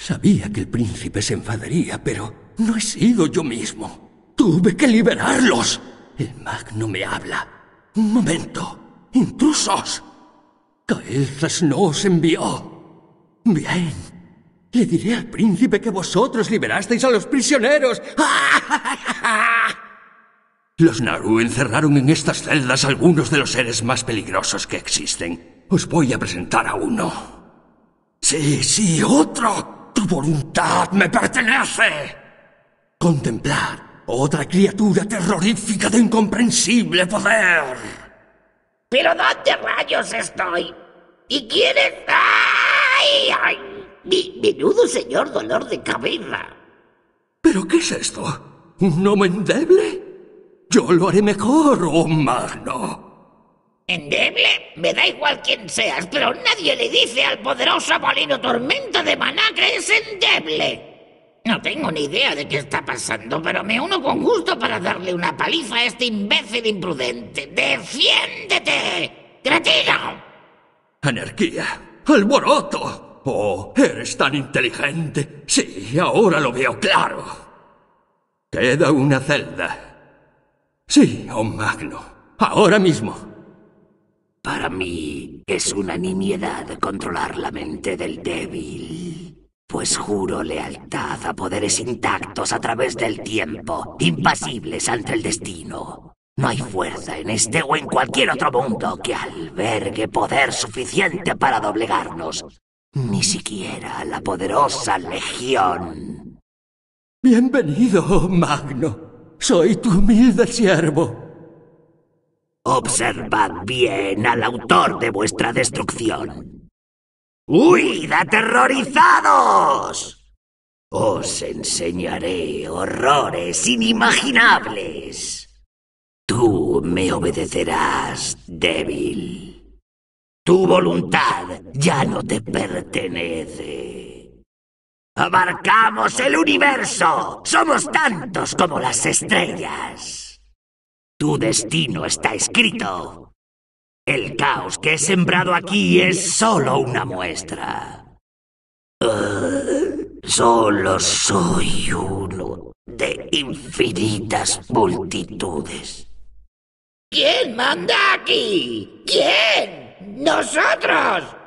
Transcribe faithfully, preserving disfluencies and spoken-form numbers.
Sabía que el príncipe se enfadaría, pero no he sido yo mismo. Tuve que liberarlos. El magno me habla. Un momento. ¡Intrusos! Caelzas no os envió. Bien. Le diré al príncipe que vosotros liberasteis a los prisioneros. Los Naru encerraron en estas celdas algunos de los seres más peligrosos que existen. Os voy a presentar a uno. Sí, sí, otro. Tu voluntad me pertenece. Contemplad otra criatura terrorífica de incomprensible poder. ¿Pero dónde rayos estoy? ¿Y quién es? ¡Ay, ay! Mi menudo señor dolor de cabeza. ¿Pero qué es esto? ¿Un gnomo endeble? Yo lo haré mejor, oh magno. ¿Endeble? Me da igual quién seas, pero nadie le dice al poderoso molino tormenta de maná que es endeble. No tengo ni idea de qué está pasando, pero me uno con gusto para darle una paliza a este imbécil imprudente. ¡Defiéndete! ¡Cretino! Anarquía. ¡Alboroto! Oh, eres tan inteligente. Sí, ahora lo veo claro. Queda una celda. Sí, oh magno. Ahora mismo. Para mí es una nimiedad controlar la mente del débil, pues juro lealtad a poderes intactos a través del tiempo, impasibles ante el destino. No hay fuerza en este o en cualquier otro mundo que albergue poder suficiente para doblegarnos. Ni siquiera la poderosa Legión. Bienvenido, oh magno. Soy tu humilde siervo. Observad bien al autor de vuestra destrucción. ¡Huid aterrorizados! Os enseñaré horrores inimaginables. Tú me obedecerás, débil. Tu voluntad ya no te pertenece. ¡Abarcamos el universo! ¡Somos tantos como las estrellas! Tu destino está escrito. El caos que he sembrado aquí es solo una muestra. Uh, solo soy uno de infinitas multitudes. ¿Quién manda aquí? ¿Quién? ¡Nosotros!